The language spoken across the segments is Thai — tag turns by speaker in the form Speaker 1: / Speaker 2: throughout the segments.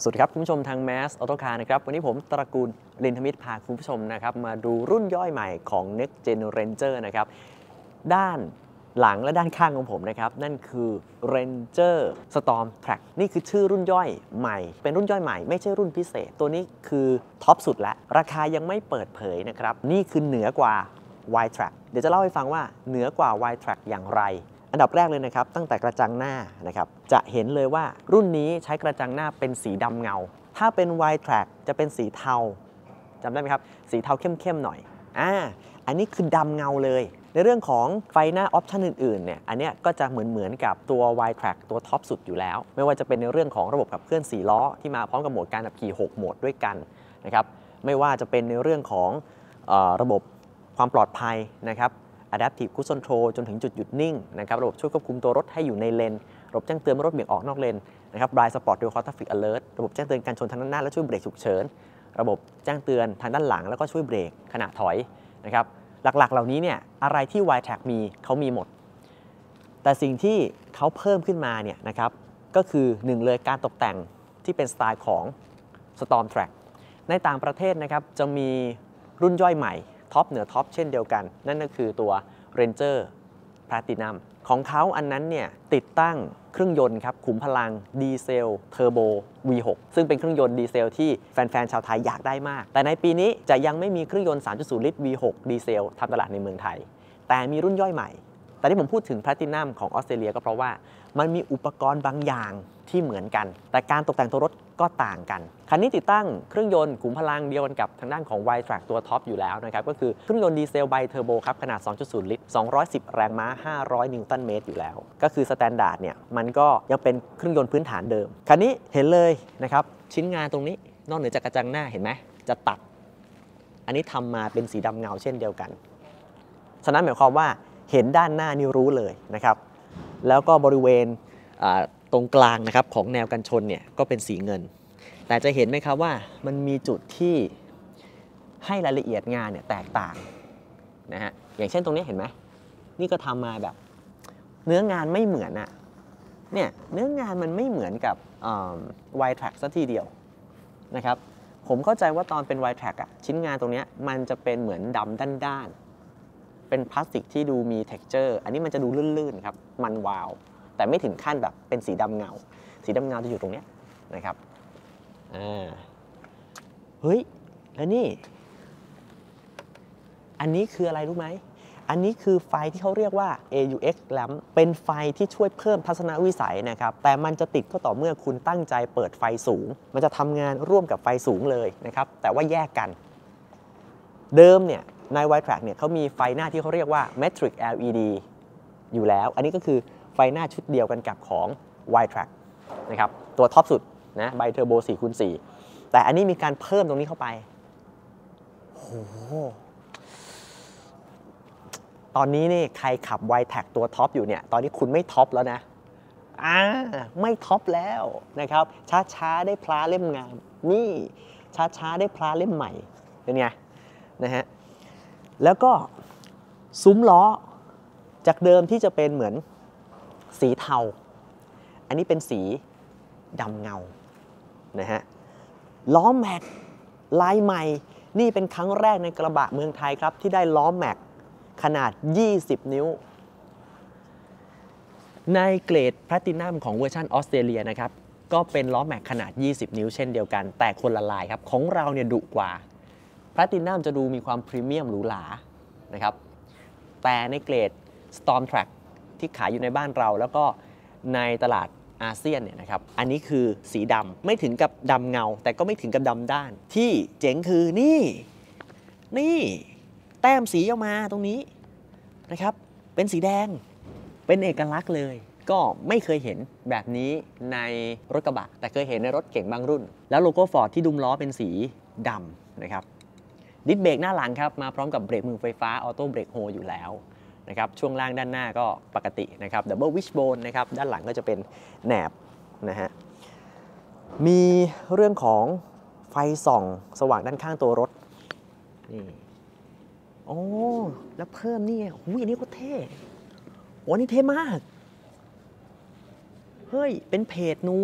Speaker 1: สวัสดีครับคุณผู้ชมทาง Mass Auto Car นะครับวันนี้ผมตระกูลลินทมิตรพาคุณผู้ชมนะครับมาดูรุ่นย่อยใหม่ของ Next Gen Ranger นะครับด้านหลังและด้านข้างของผมนะครับนั่นคือ Ranger Storm Track นี่คือชื่อรุ่นย่อยใหม่เป็นรุ่นย่อยใหม่ไม่ใช่รุ่นพิเศษตัวนี้คือท็อปสุดแล้วราคายังไม่เปิดเผยนะครับนี่คือเหนือกว่า Y-Track เดี๋ยวจะเล่าให้ฟังว่าเหนือกว่า Y-Track อย่างไรอันดับแรกเลยนะครับตั้งแต่กระจังหน้านะครับจะเห็นเลยว่ารุ่นนี้ใช้กระจังหน้าเป็นสีดำเงาถ้าเป็น Y-Track จะเป็นสีเทาจำได้ไหมครับสีเทาเข้มๆหน่อยอันนี้คือดำเงาเลยในเรื่องของไฟหน้าออปชันอื่นๆเนี่ยอันนี้ก็จะเหมือนกับตัว Y-Track ตัวท็อปสุดอยู่แล้วไม่ว่าจะเป็นในเรื่องของระบบขับเคลื่อน4ล้อที่มาพร้อมกับโหมดการขับขี่6โหมดด้วยกันนะครับไม่ว่าจะเป็นในเรื่องของระบบความปลอดภัยนะครับAdaptive Cruise Control จนถึงจุดหยุดนิ่งนะครับระบบช่วยควบคุมตัวรถให้อยู่ในเลนระบบแจ้งเตือนเมื่อรถเบี่ยงออกนอกเลนนะครับ Blind Spot Dual Cross Traffic Alert ระบบแจ้งเตือนการชนทางด้านหน้าและช่วยเบรกฉุกเฉินระบบแจ้งเตือนทางด้านหลังแล้วก็ช่วยเบรกขณะถอยนะครับหลักๆเหล่านี้เนี่ยอะไรที่ Y-Track มีเขามีหมดแต่สิ่งที่เขาเพิ่มขึ้นมาเนี่ยนะครับก็คือ1เลยการตกแต่งที่เป็นสไตล์ของ Storm Track ในต่างประเทศนะครับจะมีรุ่นย่อยใหม่ท็อปเหนือท็อปเช่นเดียวกันนั่นก็คือตัว Ranger Platinum ของเขาอันนั้นเนี่ยติดตั้งเครื่องยนต์ครับขุมพลังดีเซลเทอร์โบ V6 ซึ่งเป็นเครื่องยนต์ดีเซลที่แฟนๆชาวไทยอยากได้มากแต่ในปีนี้จะยังไม่มีเครื่องยนต์ 3.0 ลิตร V6 ดีเซลทำตลาดในเมืองไทยแต่มีรุ่นย่อยใหม่แต่ที่ผมพูดถึง Platinum ของออสเตรเลียก็เพราะว่ามันมีอุปกรณ์บางอย่างที่เหมือนกันแต่การตกแต่งตัวรถก็ต่างกันคันนี้ติดตั้งเครื่องยนต์ขุมพลังเดียวกันกับทางด้านของ Y-Track ตัวท็อปอยู่แล้วนะครับก็คือเครื่องยนต์ดีเซลไบเทอร์โบครับขนาด 2.0 ลิตร 210 แรงม้า 500 นิวตันเมตรอยู่แล้วก็คือสแตนดาร์ดเนี่ยมันก็ยังเป็นเครื่องยนต์พื้นฐานเดิมคันนี้เห็นเลยนะครับชิ้นงานตรงนี้นอกเหนือจากกระจังหน้าเห็นไหมจะตัดอันนี้ทำมาเป็นสีดำเงาเช่นเดียวกันฉะนั้นหมายความว่าเห็นด้านหน้านี่รู้เลยนะครับแล้วก็บริเวณตรงกลางนะครับของแนวกันชนเนี่ยก็เป็นสีเงินแต่จะเห็นไหมครับว่ามันมีจุดที่ให้รายละเอียดงานเนี่ยแตกต่างนะฮะอย่างเช่นตรงนี้เห็นไหมนี่ก็ทำมาแบบเนื้องานไม่เหมือนอะเนี่ยเนื้องานมันไม่เหมือนกับY-Track ซะทีเดียวนะครับผมเข้าใจว่าตอนเป็น Y-Track อะชิ้นงานตรงนี้มันจะเป็นเหมือนดำด้านๆเป็นพลาสติกที่ดูมี texture อันนี้มันจะดูลื่นๆครับมันวาวแต่ไม่ถึงขั้นแบบเป็นสีดำเงาสีดำเงาจะอยู่ตรงนี้นะครับเฮ้ยแล้วนี่อันนี้คืออะไรรู้ไหมอันนี้คือไฟที่เขาเรียกว่า AUX lamp เป็นไฟที่ช่วยเพิ่มทัศนวิสัยนะครับแต่มันจะติดก็ต่อเมื่อคุณตั้งใจเปิดไฟสูงมันจะทำงานร่วมกับไฟสูงเลยนะครับแต่ว่าแยกกันเดิมเนี่ยใน Y-Track เนี่ยเขามีไฟหน้าที่เขาเรียกว่า Matrix LED อยู่แล้วอันนี้ก็คือไฟหน้าชุดเดียวกันกับของ Y-Track นะครับตัวท็อปสุดนะไบเทอร์โบ 4x4 แต่อันนี้มีการเพิ่มตรงนี้เข้าไปโอ้โหตอนนี้นี่ใครขับ Y-Track ตัวท็อปอยู่เนี่ยตอนนี้คุณไม่ท็อปแล้วนะไม่ท็อปแล้วนะครับช้าๆได้พลาเล่มงามนี่ช้าๆได้พลาเล่มใหม่เป็นไงนะฮะแล้วก็ซุ้มล้อจากเดิมที่จะเป็นเหมือนสีเทาอันนี้เป็นสีดำเงานะฮะล้อแม็กลายใหม่นี่เป็นครั้งแรกในกระบะเมืองไทยครับที่ได้ล้อแม็กขนาด20นิ้วในเกรดแพลตินัมของเวอร์ชันออสเตรเลียนะครับก็เป็นล้อแม็กขนาด20นิ้วเช่นเดียวกันแต่คนละลายครับของเราเนี่ยดุกว่าแพลตินัมจะดูมีความพรีเมียมหรูหรานะครับแต่ในเกรด Storm Track ที่ขายอยู่ในบ้านเราแล้วก็ในตลาดอาเซียนเนี่ยนะครับอันนี้คือสีดำไม่ถึงกับดำเงาแต่ก็ไม่ถึงกับดำด้านที่เจ๋งคือนี่แต้มสีออกมาตรงนี้นะครับเป็นสีแดงเป็นเอกลักษณ์เลยก็ไม่เคยเห็นแบบนี้ในรถกระบะแต่เคยเห็นในรถเก๋งบางรุ่นแล้วโลโก้ฟอร์ดที่ดุมล้อเป็นสีดำนะครับดิสเบรกหน้าหลังครับมาพร้อมกับเบรกมือไฟฟ้าออโต้เบรกโฮอยู่แล้วนะครับช่วงล่างด้านหน้าก็ปกตินะครับดับเบิลวิชโบนนะครับด้านหลังก็จะเป็นแหนบนะฮะมีเรื่องของไฟส่องสว่างด้านข้างตัวรถนี่โอ้แล้วเพิ่มนี่อันนี้ก็เท่โอ้นี่เท่มากเฮ้ยเป็นเพจนูน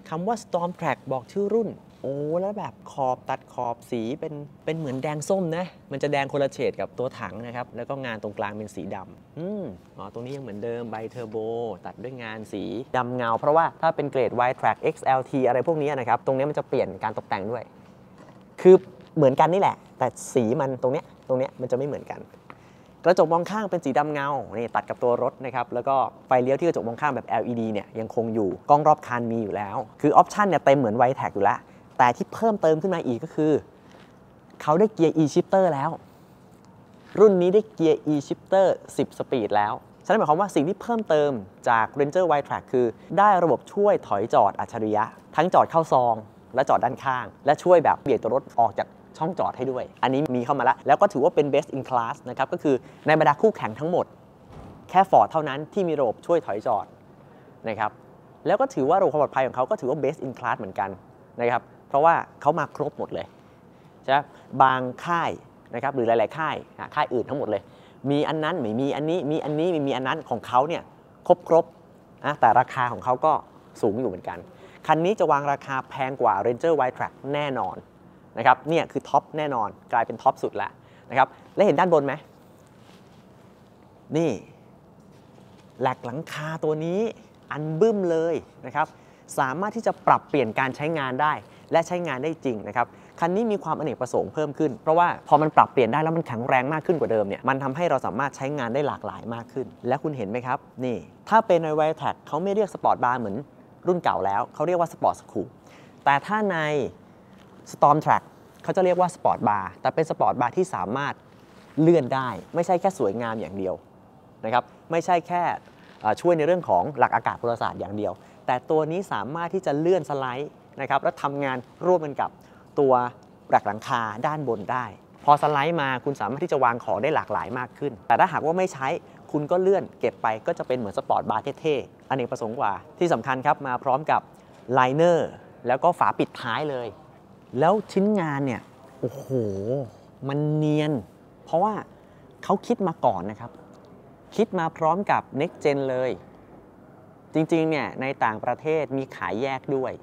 Speaker 1: คำว่า Storm Track บอกชื่อรุ่นโอ้แล้วแบบขอบตัดขอบสีเป็นเหมือนแดงส้มนะมันจะแดงคนละเฉดกับตัวถังนะครับแล้วก็งานตรงกลางเป็นสีดำตรงนี้ยังเหมือนเดิมไบเทอร์โบตัดด้วยงานสีดำเงาเพราะว่าถ้าเป็นเกรด Y Track XLT อะไรพวกนี้นะครับตรงนี้มันจะเปลี่ยนการตกแต่งด้วยคือเหมือนกันนี่แหละแต่สีมันตรงเนี้ยมันจะไม่เหมือนกันกระจกมองข้างเป็นสีดำเงานี่ตัดกับตัวรถนะครับแล้วก็ไฟเลี้ยวที่กระจกมองข้างแบบ LED เนี่ยยังคงอยู่กล้องรอบคันมีอยู่แล้วคือออปชันเนี่ยเต็มเหมือน Y Track อยู่แล้วแต่ที่เพิ่มเติมขึ้นมาอีกก็คือเขาได้เกียร์ e-shifter แล้วรุ่นนี้ได้เกียร์ e-shifter 10 สปีดแล้วฉะนั้นหมายความว่าสิ่งที่เพิ่มเติมจาก Ranger Y Track คือได้ระบบช่วยถอยจอดอัจฉริยะทั้งจอดเข้าซองและจอดด้านข้างและช่วยแบบเบี่ยงตัวรถออกจากช่องจอดให้ด้วยอันนี้มีเข้ามาแล้วก็ถือว่าเป็น best in class นะครับก็คือในบรรดาคู่แข่งทั้งหมดแค่ Ford เท่านั้นที่มีระบบช่วยถอยจอดนะครับแล้วก็ถือว่าระบบความปลอดภัยของเขาก็ถือว่า best in class เหมือนกันนะครับเพราะว่าเขามาครบหมดเลยใช่บางค่ายนะครับหรือหลายๆค่ายอื่นทั้งหมดเลยมีอันนั้นไม่มีอันนี้มีอันนี้ไม่มีอันนั้นของเขาเนี่ยครบแต่ราคาของเขาก็สูงอยู่เหมือนกันคันนี้จะวางราคาแพงกว่า Ranger Y Track แน่นอนนะครับเนี่ยคือท็อปแน่นอนกลายเป็นท็อปสุดแล้วนะครับและเห็นด้านบนไหมนี่แหลกหลังคาตัวนี้อันบึ้มเลยนะครับสามารถที่จะปรับเปลี่ยนการใช้งานได้และใช้งานได้จริงนะครับคันนี้มีความอเนกประสงค์เพิ่มขึ้นเพราะว่าพอมันปรับเปลี่ยนได้แล้วมันแข็งแรงมากขึ้นกว่าเดิมเนี่ยมันทำให้เราสามารถใช้งานได้หลากหลายมากขึ้นและคุณเห็นไหมครับนี่ถ้าเป็นใน Y Track เขาไม่เรียกสปอร์ตบาร์เหมือนรุ่นเก่าแล้วเขาเรียกว่าสปอร์ตสคูปแต่ถ้าใน Storm Track เขาจะเรียกว่าสปอร์ตบาร์แต่เป็นสปอร์ตบาร์ที่สามารถเลื่อนได้ไม่ใช่แค่สวยงามอย่างเดียวนะครับไม่ใช่แค่ช่วยในเรื่องของหลักอากาศพลศาสตร์อย่างเดียวแต่ตัวนี้สามารถที่จะเลื่อนสไลด์นะครับและทำงานร่วมกันกับตัวแหลกหลังคาด้านบนได้พอสไลด์มาคุณสามารถที่จะวางของได้หลากหลายมากขึ้นแต่ถ้าหากว่าไม่ใช้คุณก็เลื่อนเก็บไปก็จะเป็นเหมือนสปอร์ตบาร์เท่ๆอเนกประสงค์กว่าที่สำคัญครับมาพร้อมกับไลเนอร์แล้วก็ฝาปิดท้ายเลยแล้วชิ้นงานเนี่ยโอ้โหมันเนียนเพราะว่าเขาคิดมาก่อนนะครับคิดมาพร้อมกับ Next Gen เลยจริงๆเนี่ยในต่างประเทศมีขายแยกด้วย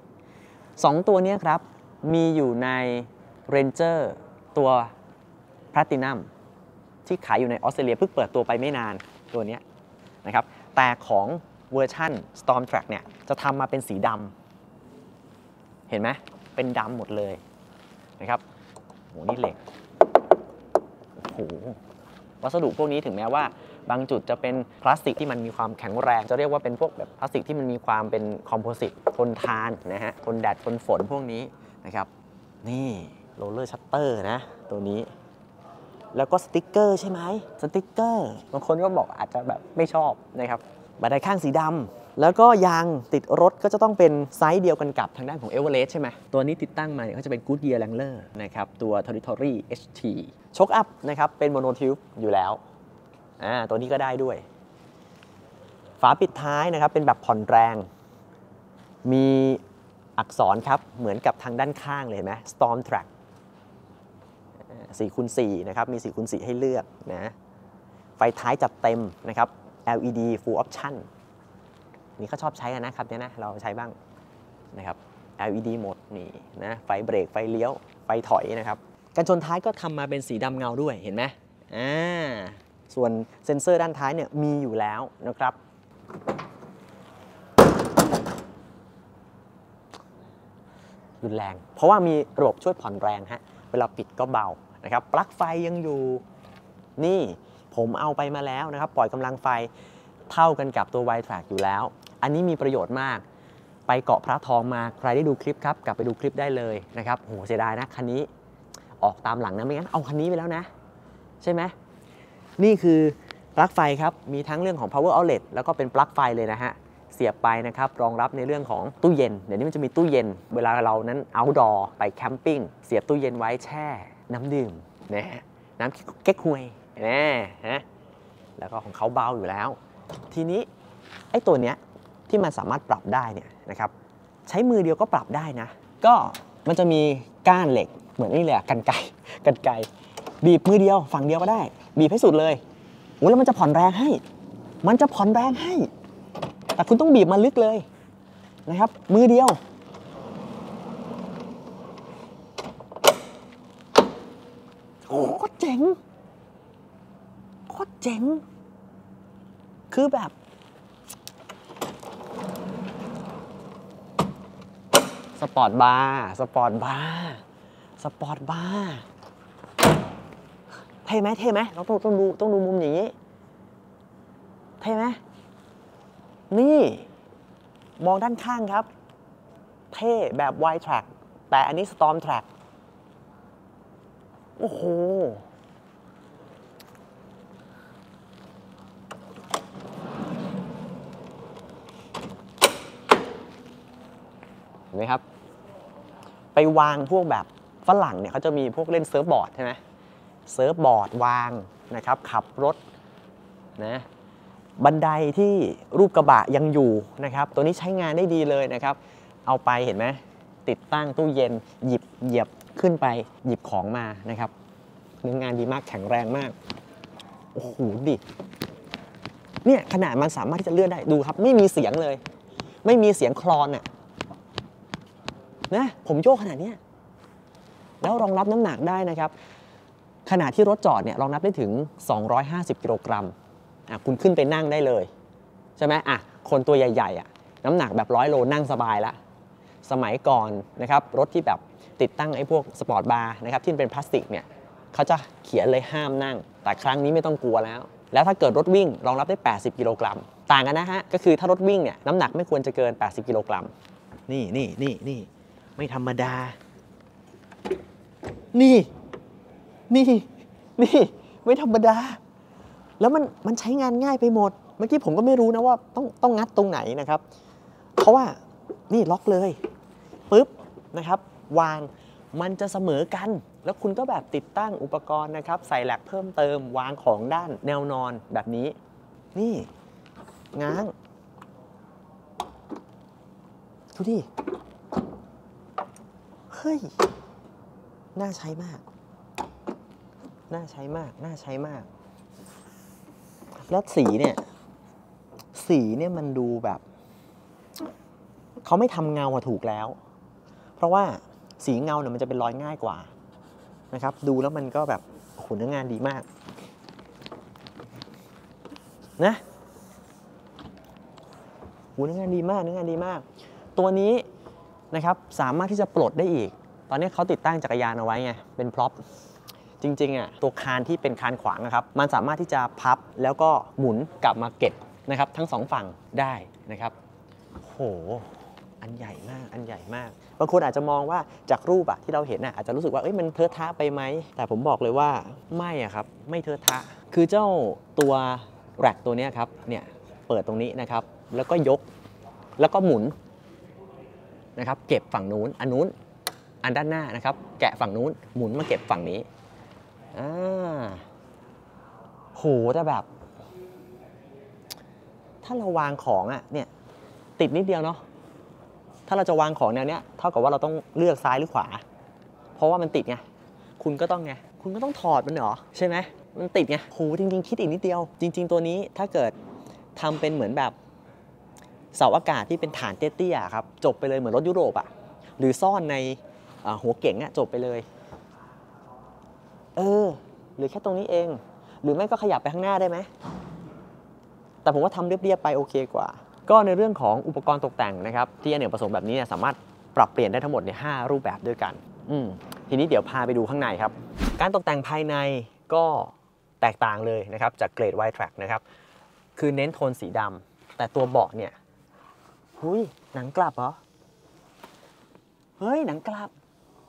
Speaker 1: 2ตัวนี้ครับมีอยู่ใน Ranger ตัว Platinum ที่ขายอยู่ในออสเตรเลียเพิ่งเปิดตัวไปไม่นานตัวนี้นะครับแต่ของเวอร์ชัน Storm Track เนี่ยจะทำมาเป็นสีดำเห็นไหมเป็นดำหมดเลยนะครับโหนี่เหล็กโหวัสดุพวกนี้ถึงแม้ว่าบางจุดจะเป็นพลาสติกที่มันมีความแข็งแรงจะเรียกว่าเป็นพวกแบบพลาสติกที่มันมีความเป็นคอมโพสิตทนทานนะฮะทนแดดทนฝนพวกนี้นะครับนี่โรลเลอร์ชัตเตอร์นะตัวนี้แล้วก็สติ๊กเกอร์ใช่ไหมสติ๊กเกอร์บางคนก็บอกอาจจะแบบไม่ชอบนะครับบันไดข้างสีดำแล้วก็ยางติดรถก็จะต้องเป็นไซส์เดียวกันกับทางด้านของ Everest ใช่ไหมตัวนี้ติดตั้งมาเนี่ยก็จะเป็น Goodyear Wrangler นะครับตัว Territory HT ช็อคอัพนะครับเป็นโมโนทิวบ์อยู่แล้วตัวนี้ก็ได้ด้วยฝาปิดท้ายนะครับเป็นแบบผ่อนแรงมีอักษรครับเหมือนกับทางด้านข้างเลยไหม Storm Track 4x4 นะครับมี 4x4 ให้เลือกนะไฟท้ายจัดเต็มนะครับ LED Full Option นี่เขาชอบใช้กันนะครับเนี่ยนะเราใช้บ้างนะครับ LED หมดนี่นะไฟเบรกไฟเลี้ยวไฟถอยนะครับกันชนท้ายก็ทำมาเป็นสีดำเงาด้วยเห็นไหมส่วนเซ็นเซอร์ด้านท้ายเนี่ยมีอยู่แล้วนะครับรุนแรงเพราะว่ามีระบบช่วยผ่อนแรงฮะเวลาปิดก็เบานะครับปลั๊กไฟยังอยู่นี่ผมเอาไปมาแล้วนะครับปล่อยกำลังไฟเท่ากันกับตัว Y Track อยู่แล้วอันนี้มีประโยชน์มากไปเกาะพระทองมาใครได้ดูคลิปครับกลับไปดูคลิปได้เลยนะครับโหเสียดายนะคันนี้ออกตามหลังนะไม่งั้นเอาคันนี้ไปแล้วนะใช่ไหมนี่คือปลั๊กไฟครับมีทั้งเรื่องของ power outlet แล้วก็เป็นปลั๊กไฟเลยนะฮะเสียบไปนะครับรองรับในเรื่องของตู้เย็นเดี๋ยวนี้มันจะมีตู้เย็นเวลาเรานั้น outdoor ไปแคมปิ้งเสียบตู้เย็นไว้แช่น้ำดื่มนะฮะน้ำเก๊กฮวยนะแล้วก็ของเขาเบาอยู่แล้วทีนี้ไอ้ตัวเนี้ยที่มันสามารถปรับได้เนี่ยนะครับใช้มือเดียวก็ปรับได้นะก็มันจะมีก้านเหล็กเหมือนนี่เลยกรรไกรบีบมือเดียวฝั่งเดียวก็ได้บีบให้สุดเลยโอ้แล้วมันจะผ่อนแรงให้แต่คุณต้องบีบมาลึกเลยนะครับมือเดียวโอ้โคตรเจ๋งโคตรเจ๋งคือแบบสปอร์ตบาร์สปอร์ตบาร์สปอร์ตบาร์เท่ไหมเท่ไหมเราต้องดูมุมอย่างนี้เท่ไหมนี่มองด้านข้างครับเท่แบบ wide track แต่อันนี้ storm track โอ้โหเห็นไหมครับไปวางพวกแบบฝรั่งเนี่ยเขาจะมีพวกเล่นเซิร์ฟบอร์ดใช่ไหมเซิร์ฟบอร์ดวางนะครับขับรถนะบันไดที่รูปกระบะยังอยู่นะครับตัวนี้ใช้งานได้ดีเลยนะครับเอาไปเห็นไหมติดตั้งตู้เย็นเหยียบขึ้นไปหยิบของมานะครับเนื้องานดีมากแข็งแรงมากโอ้โหดิเนี่ยขนาดมันสามารถที่จะเลื่อนได้ดูครับไม่มีเสียงเลยไม่มีเสียงคลอนอ่ะนะผมโยกขนาดนี้แล้วรองรับน้ำหนักได้นะครับขณะที่รถจอดเนี่ยรองรับได้ถึง250 กิโลกรัมคุณขึ้นไปนั่งได้เลยใช่ไหมคนตัวใหญ่ๆน้ำหนักแบบ100 โลนั่งสบายละสมัยก่อนนะครับรถที่แบบติดตั้งไอ้พวกสปอร์ตบาร์นะครับที่เป็นพลาสติกเนี่ยเขาจะเขียนเลยห้ามนั่งแต่ครั้งนี้ไม่ต้องกลัวแล้วถ้าเกิดรถวิ่งรองรับได้80 กิโลกรัมต่างกันนะฮะก็คือถ้ารถวิ่งเนี่ยน้ำหนักไม่ควรจะเกิน80 กิโลกรัมนี่ไม่ธรรมดานี่ไม่ธรรมดาแล้วมันใช้งานง่ายไปหมดเมื่อกี้ผมก็ไม่รู้นะว่าต้องงัดตรงไหนนะครับเพราะว่านี่ล็อกเลยปึ๊บนะครับวางมันจะเสมอกันแล้วคุณก็แบบติดตั้งอุปกรณ์นะครับใส่แหลกเพิ่มเติมวางของด้านแนวนอนแบบนี้นี่ง้างดูดิเฮ้ยน่าใช้มากแล้วสีเนี่ยมันดูแบบเขาไม่ทำเงาถูกแล้วเพราะว่าสีเงาเนี่ยมันจะเป็นรอยง่ายกว่านะครับดูแล้วมันก็แบบโอ้โหเนื้องานดีมากนะโหเนื้องานดีมากตัวนี้นะครับสามารถที่จะปลดได้อีกตอนนี้เขาติดตั้งจักรยานเอาไว้ไงเป็นพร็อพจริงๆตัวคานที่เป็นคานขวางนะครับมันสามารถที่จะพับแล้วก็หมุนกลับมาเก็บนะครับทั้ง2ฝั่งได้นะครับโหอันใหญ่มากบางคนอาจจะมองว่าจากรูปที่เราเห็นอาจจะรู้สึกว่ามันเทอะทะไปไหมแต่ผมบอกเลยว่าไม่ครับไม่เทอะทะคือเจ้าตัวแร็คตัวนี้ครับเนี่ยเปิดตรงนี้นะครับแล้วก็ยกแล้วก็หมุนนะครับเก็บฝั่งนู้นอันด้านหน้านะครับแกะฝั่งนู้นหมุนมาเก็บฝั่งนี้โหแต่แบบถ้าเราวางของเนี่ยติดนิดเดียวเนาะถ้าเราจะวางของแนวเนี้ยเท่ากับว่าเราต้องเลือกซ้ายหรือขวาเพราะว่ามันติดไงคุณก็ต้องถอดมันเหรอใช่ไหมมันติดไงโหจริงๆคิดอีกนิดเดียวจริงๆตัวนี้ถ้าเกิดทำเป็นเหมือนแบบเสาอากาศที่เป็นฐานเตี้ยๆครับจบไปเลยเหมือนรถยุโรปหรือซ่อนในหัวเก๋งจบไปเลยหรือแค่ตรงนี้เองหรือไม่ก็ขยับไปข้างหน้าได้ไหมแต่ผมว่าทำเรียบๆไปโอเคกว่าก็ในเรื่องของอุปกรณ์ตกแต่งนะครับที่อเนกประสงค์แบบนี้สามารถปรับเปลี่ยนได้ทั้งหมด5 รูปแบบด้วยกันทีนี้เดี๋ยวพาไปดูข้างในครับการตกแต่งภายในก็แตกต่างเลยนะครับจากเกรด Wide Track นะครับคือเน้นโทนสีดำแต่ตัวเบาะเนี่ยหนังกลับเหรอเฮ้ยหนังกลับ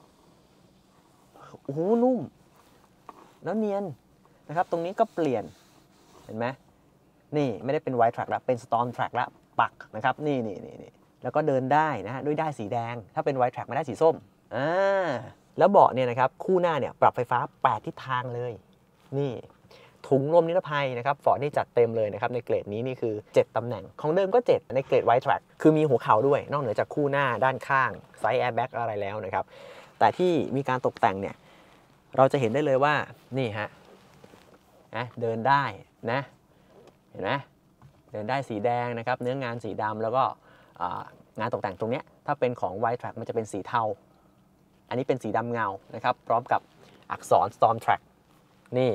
Speaker 1: โอ้โหนุ่มแล้วเนียนนะครับตรงนี้ก็เปลี่ยนเห็นไหมนี่ไม่ได้เป็น Wide Track แล้วเป็น Storm Track แล้วปักนะครับนี่แล้วก็เดินได้นะฮะด้วยด้ายสีแดงถ้าเป็น Wide Track ไม่ได้สีส้มแล้วเบาะเนี่ยนะครับคู่หน้าเนี่ยปรับไฟฟ้า8 ทิศทางเลยนี่ถุงลมนิรภัยนะครับฟอร์ดนี่จัดเต็มเลยนะครับในเกรดนี้นี่คือ7 ตำแหน่งของเดิมก็7ในเกรด Wide Track คือมีหัวเข่าด้วยนอกเหนือจากคู่หน้าด้านข้างไซด์แอร์แบ็กอะไรแล้วนะครับแต่ที่มีการตกแต่งเนี่ยเราจะเห็นได้เลยว่านี่ฮะเดินได้นะเห็นไหมเดินได้สีแดงนะครับเนื้องานสีดำแล้วก็งานตกแต่งตรงนี้ถ้าเป็นของ Wide Track มันจะเป็นสีเทาอันนี้เป็นสีดำเงานะครับพร้อมกับอักษร Storm Track นี่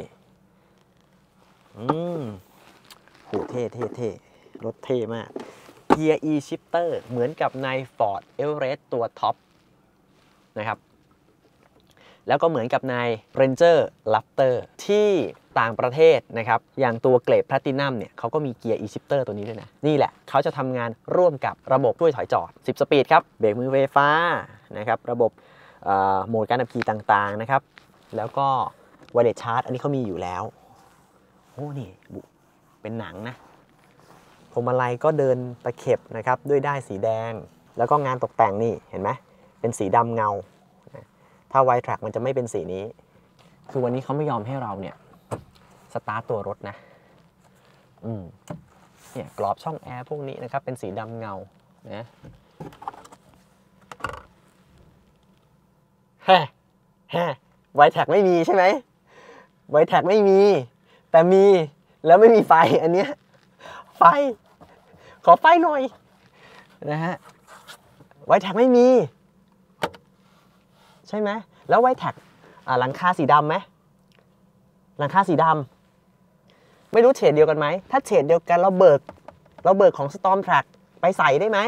Speaker 1: โหเท่รถเท่มากเกียร์ e-shifter เหมือนกับใน Ford Everest ตัวท็อปนะครับแล้วก็เหมือนกับใน Ranger Raptor ที่ต่างประเทศนะครับอย่างตัวเกรด Platinum เนี่ยเขาก็มีเกียร์ e-shifter ตัวนี้ด้วยนะนี่แหละเขาจะทำงานร่วมกับระบบช่วยถอยจอด10 สปีดครับเบรกมือไฟฟ้านะครับระบบโหมดการขับขี่ต่างๆนะครับแล้วก็ Wireless Charge อันนี้เขามีอยู่แล้วโอ้นี่เป็นหนังนะพวงมาลัยก็เดินตะเข็บนะครับด้วยด้ายสีแดงแล้วก็งานตกแต่งนี่เห็นไหมเป็นสีดำเงาถ้า Wide Track มันจะไม่เป็นสีนี้คือวันนี้เขาไม่ยอมให้เราเนี่ยสตาร์ตตัวรถนะเนี่ยกรอบช่องแอร์พวกนี้นะครับเป็นสีดำเงานะWide Track ไม่มีใช่ไหม Wide Track ไม่มีแต่มีแล้วไม่มีไฟอันเนี้ยไฟขอไฟหน่อยนะฮะWide Trackไม่มีใช่ไหมแล้วWide Trackหลังคาสีดำไหมหลังคาสีดำไม่รู้เฉดเดียวกันไหมถ้าเฉดเดียวกันเราเบิกของ Storm Track ไปใส่ได้ไหม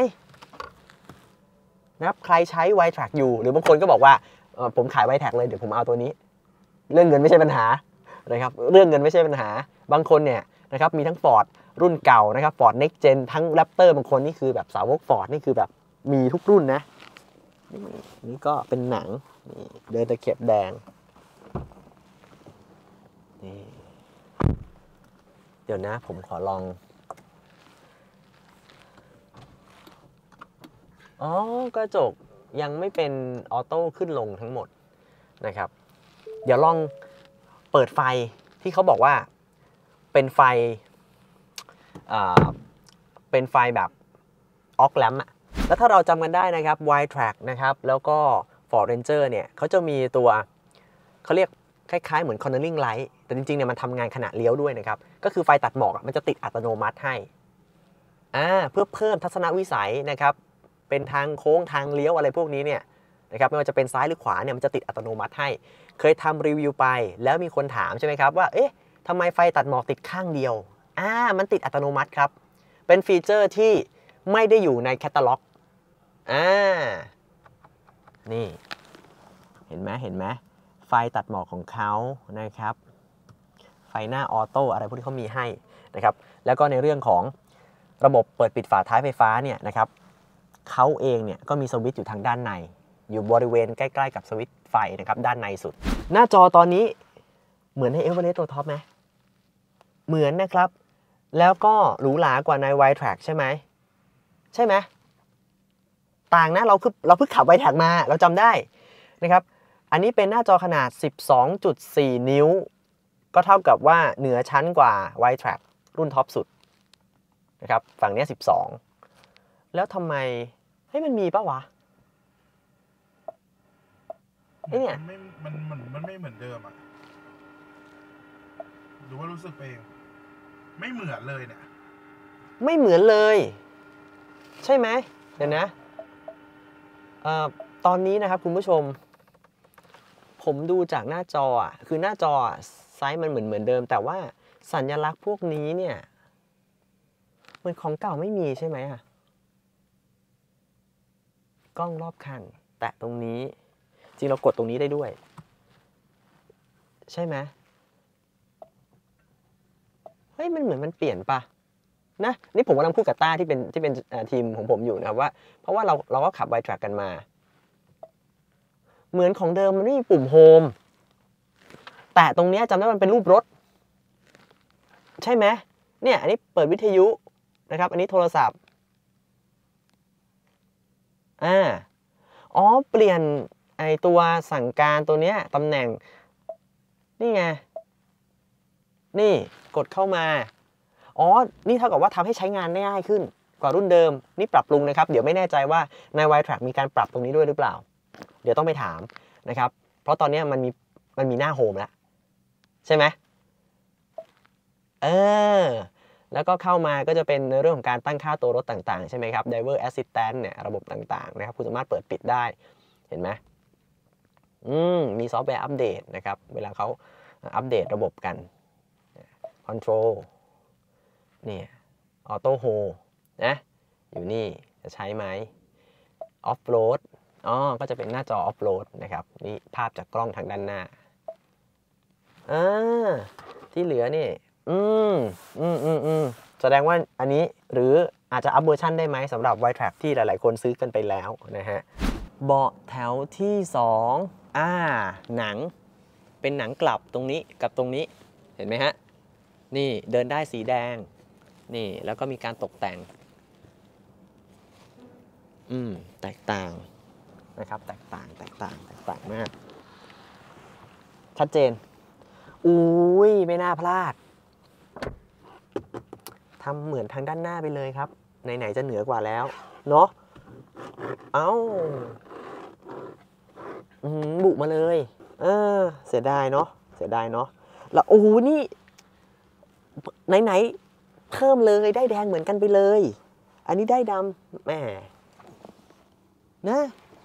Speaker 1: นะครับใครใช้Wide Trackอยู่หรือบางคนก็บอกว่าผมขายWide Trackเลยเดี๋ยวผมเอาตัวนี้เรื่องเงินไม่ใช่ปัญหานะครับเรื่องเงินไม่ใช่ปัญหาบางคนเนี่ยนะครับมีทั้ง Ford รุ่นเก่านะครับ Ford Next Gen ทั้ง Raptor บางคนนี่คือแบบสาวก Ford นี่คือแบบมีทุกรุ่นนะนี่ก็เป็นหนังนี่เดินตะเข็บแดงนี่เดี๋ยวนะผมขอลองกระจกยังไม่เป็นออโต้ขึ้นลงทั้งหมดนะครับเดี๋ยวลองเปิดไฟที่เขาบอกว่าเป็นไฟแบบออกแลมป์อะแล้วถ้าเราจำกันได้นะครับ Wide Track นะครับแล้วก็ Ford Ranger เนี่ยเขาจะมีตัวเขาเรียกคล้ายๆเหมือน Cornering Light แต่จริงๆเนี่ยมันทำงานขณะเลี้ยวด้วยนะครับก็คือไฟตัดหมอกมันจะติดอัตโนมัติให้เพื่อเพิ่มทัศนวิสัยนะครับเป็นทางโค้งทางเลี้ยวอะไรพวกนี้เนี่ยนะครับไม่ว่าจะเป็นซ้ายหรือขวาเนี่ยมันจะติดอัตโนมัติให้เคยทำรีวิวไปแล้วมีคนถามใช่ไหมครับว่าเอ๊ะทำไมไฟตัดหมอกติดข้างเดียวมันติดอัตโนมัติครับเป็นฟีเจอร์ที่ไม่ได้อยู่ในแคตตาล็อกนี่เห็นไหมไฟตัดหมอกของเขานะครับไฟหน้าออโต้อะไรพวกที่เขามีให้นะครับแล้วก็ในเรื่องของระบบเปิดปิดฝาท้ายไฟฟ้าเนี่ยนะครับเขาเองเนี่ยก็มีสวิตช์อยู่ทางด้านในอยู่บริเวณใกล้ๆกับสวิตช์ไฟนะครับด้านในสุดหน้าจอตอนนี้เหมือนใน Everest ตัวท็อปไหมเหมือนนะครับแล้วก็หรูหรากว่าใน Wide Track ใช่ไหมต่างนะเราเพิ่งขับWide Trackมาเราจำได้นะครับอันนี้เป็นหน้าจอขนาด 12.4 นิ้วก็เท่ากับว่าเหนือชั้นกว่า Wide Track รุ่นท็อปสุดนะครับฝั่งนี้12แล้วทำไมให้มันมีป่ะวะเนี่ย
Speaker 2: มันไม่เหมือนเดิมอ่ะหรือว่ารู้สึกเองไม่เหมือนเลยเนี่ย
Speaker 1: ไม่เหมือนเลยใช่ไหมเดี๋ยวนะตอนนี้นะครับคุณผู้ชมผมดูจากหน้าจอคือหน้าจอไซส์มันเหมือนเดิมแต่ว่าสัญลักษณ์พวกนี้เนี่ยเหมือนของเก่าไม่มีใช่ไหมกล้องรอบคันแตะตรงนี้จริงเรากดตรงนี้ได้ด้วยใช่ไหมเฮ้ยมันเหมือนมันเปลี่ยนปะนะนี่ผมกำลังพูดกับต้าที่เป็นทีมของผมอยู่นะครับว่าเพราะว่าเราก็ขับWide Trackกันมาเหมือนของเดิมมันไม่มีปุ่มโฮมแต่ตรงนี้จำได้มันเป็นรูปรถใช่ไหมเนี่ยอันนี้เปิดวิทยุนะครับอันนี้โทรศัพท์เปลี่ยนไอตัวสั่งการตัวเนี้ยตำแหน่งนี่ไงนี่กดเข้ามานี่เท่ากับว่าทำให้ใช้งานได้ง่ายขึ้นกว่ารุ่นเดิมนี่ปรับปรุงนะครับเดี๋ยวไม่แน่ใจว่าใน Wide Track มีการปรับตรงนี้ด้วยหรือเปล่าเดี๋ยวต้องไปถามนะครับเพราะตอนนี้มันมีหน้าโฮมแล้วใช่ไหมแล้วก็เข้ามาก็จะเป็นในเรื่องของการตั้งค่าตัวรถต่างๆใช่ไหมครับ Driver Assistant เนี่ยระบบต่างๆนะครับคุณสามารถเปิดปิดได้เห็นไหมมีซอฟต์แวร์อัปเดตนะครับเวลาเขาอัปเดตระบบกัน Control นี่ออโต้โฮนะอยู่นี่จะใช้ไหมออฟโรดก็จะเป็นหน้าจอออฟโรดนะครับนี่ภาพจากกล้องทางด้านหน้าที่เหลือนี่แสดงว่าอันนี้หรืออาจจะอัพเวอร์ชันได้ไหมสำหรับ Y-Track ที่หลายๆคนซื้อกันไปแล้วนะฮะเบาะแถวที่2หนังเป็นหนังกลับตรงนี้กับตรงนี้เห็นไหมฮะนี่เดินได้สีแดงนี่แล้วก็มีการตกแต่งแตกต่างนะครับแตกต่างมากชัดเจนอุ้ยไม่น่าพลาดทำเหมือนทางด้านหน้าไปเลยครับไหนๆจะเหนือกว่าแล้วเนาะบุมาเลยเสียดายเนาะแล้วโอ้โหนี่ไหนๆเพิ่มเลยได้แดงเหมือนกันไปเลยอันนี้ได้ดำแหมนะ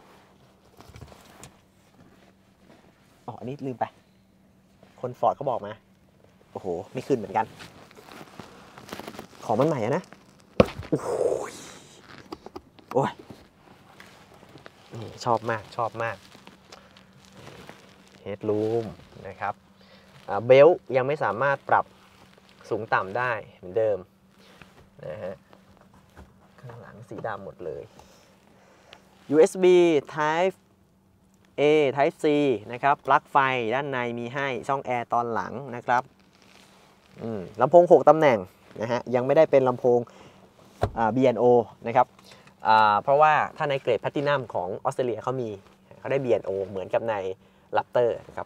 Speaker 1: อันนี้ลืมไปคนฟอร์ดเขาบอกมาโอ้โหไม่ขึ้นเหมือนกันของมันใหม่อะนะโอ้ยนี่ชอบมากเฮดรูมนะครับเบลต์ยังไม่สามารถปรับสูงต่ำได้เหมือนเดิมนะฮะข้างหลังสีดำหมดเลย USB Type A Type C นะครับปลั๊กไฟด้านในมีให้ช่องแอร์ตอนหลังนะครับลำโพง6ตำแหน่งนะฮะยังไม่ได้เป็นลำโพงB&O นะครับเพราะว่าถ้าในเกรดแพลตินัมของออสเตรเลียเขาได้ B&O เหมือนกับใน Raptor นะครับ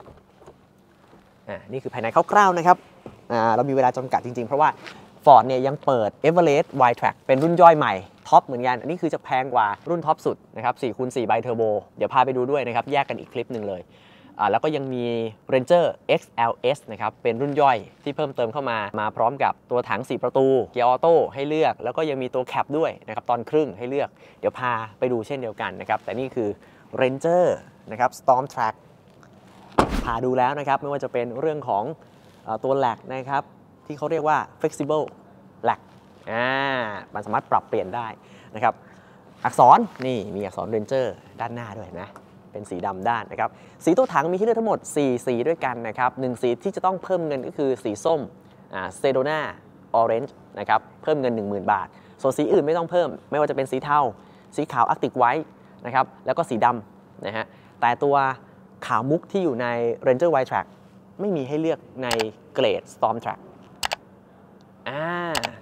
Speaker 1: นี่คือภายในคร่าวๆนะครับเรามีเวลาจำกัดจริงๆเพราะว่า Ford เนี่ยยังเปิด Everest Y-Track เป็นรุ่นย่อยใหม่ท็อปเหมือนกันอันนี้คือจะแพงกว่ารุ่นท็อปสุดนะครับ 4x4 ไบเทอร์โบเดี๋ยวพาไปดูด้วยนะครับแยกกันอีกคลิปหนึ่งเลยแล้วก็ยังมี Ranger XLS นะครับเป็นรุ่นย่อยที่เพิ่มเติมเข้ามาพร้อมกับตัวถัง4ประตูเกียร์ออโต้ให้เลือกแล้วก็ยังมีตัวแคปด้วยนะครับตอนครึ่งให้เลือกเดี๋ยวพาไปดูเช่นเดียวกันนะครับแต่นี่คือ Ranger นะครับ Storm Track พาดูแล้วนะครับไม่ว่าจะเป็นเรื่องของตัวแหลกนะครับที่เขาเรียกว่า flexible lag มันสามารถปรับเปลี่ยนได้นะครับอักษรนี่มีอักษร Ranger ด้านหน้าด้วยนะเป็นสีดำด้านนะครับสีตัวถังมีให้เลือกทั้งหมด4สีด้วยกันนะครับ1สีที่จะต้องเพิ่มเงินก็คือสีส้มSedona Orange นะครับเพิ่มเงิน 10,000 บาทส่วนสีอื่นไม่ต้องเพิ่มไม่ว่าจะเป็นสีเทาสีขาว Arctic White นะครับแล้วก็สีดำนะฮะแต่ตัวขาวมุกที่อยู่ใน Ranger Y-Track ไม่มีให้เลือกในเกรด Storm Track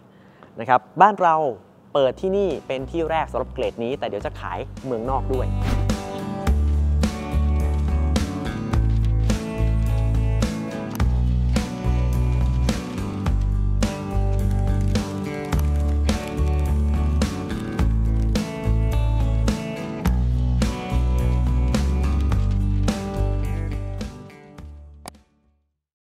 Speaker 1: นะครับบ้านเราเปิดที่นี่เป็นที่แรกสำหรับเกรดนี้แต่เดี๋ยวจะขายเมืองนอกด้วย